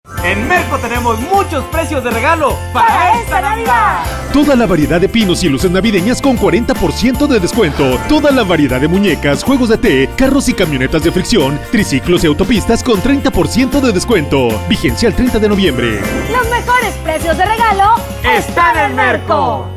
En Merco tenemos muchos precios de regalo para esta Navidad. Toda la variedad de pinos y luces navideñas con 40% de descuento. Toda la variedad de muñecas, juegos de té, carros y camionetas de fricción, triciclos y autopistas con 30% de descuento. Vigencia el 30 de noviembre. Los mejores precios de regalo están en Merco.